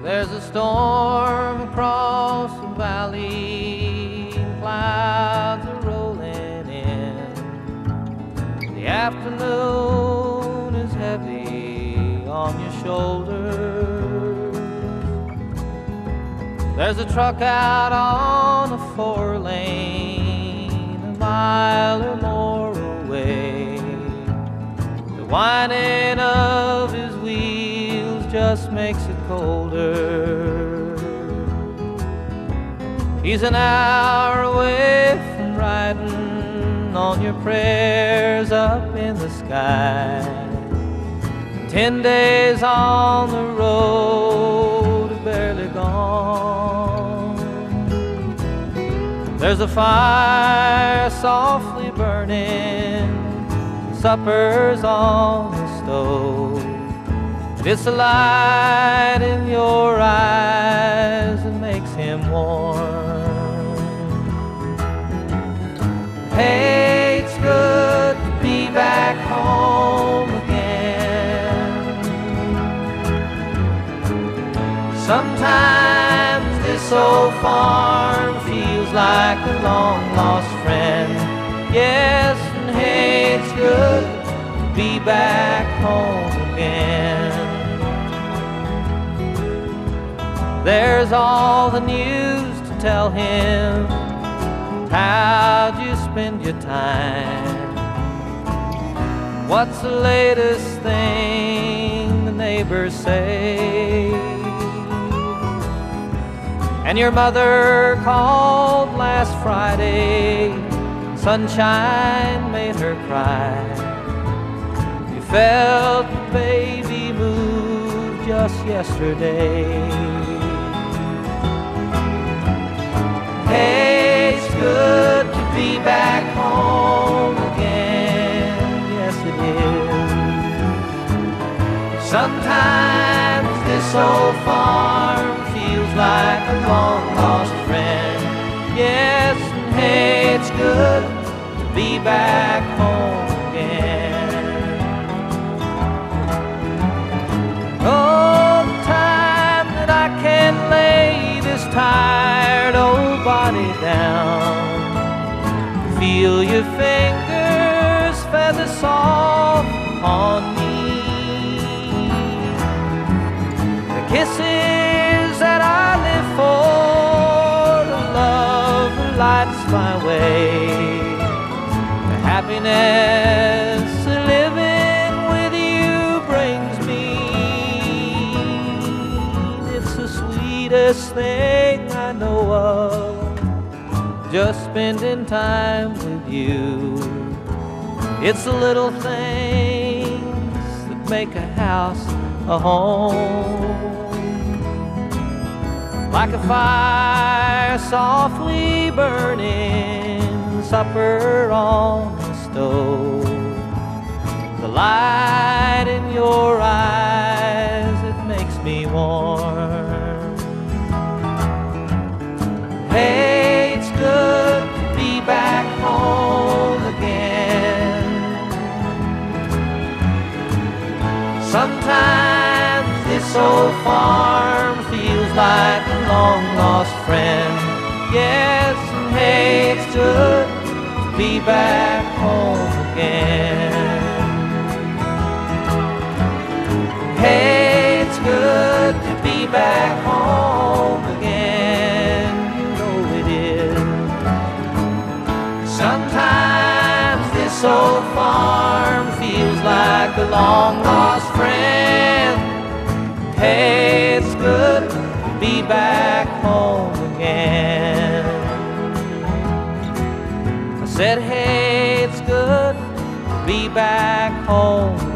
There's a storm across the valley, clouds are rolling in. The afternoon is heavy on your shoulders. There's a truck out on the 4-lane, a mile or more away. The whining of his wheels just makes it colder. He's an hour away from riding on your prayers up in the sky. 10 days on the road, barely gone. There's a fire softly burning, supper's on the stove. It's the light in your eyes that makes him warm. Hey, it's good to be back home again. Sometimes this old farm feels like a long-lost friend. Yes, and hey, it's good to be back home again. There's all the news to tell him. How'd you spend your time? What's the latest thing the neighbors say? And your mother called last Friday. Sunshine made her cry. You felt the baby move just yesterday. Hey, it's good to be back home again. Yes, it is. Sometimes this old farm feels like a long-lost friend. Yes, and hey, it's good to be back home again. Oh, the time that I can lay this tired old body down, feel your fingers feather soft on me. The kisses that I live for, the love that lights my way, the happiness that living with you brings me. It's the sweetest thing I know of, just spending time with you. It's the little things that make a house a home. Like a fire softly burning, supper on the stove. The light in your eyes, it makes me warm. Hey, it's good to be back home again. Sometimes this old farm feels like a long-lost friend. Yes, and hey, it's good to be back home again. Hey, it's good to be back home again. Sometimes this old farm feels like a long-lost friend. Hey, it's good to be back home again. I said, hey, it's good to be back home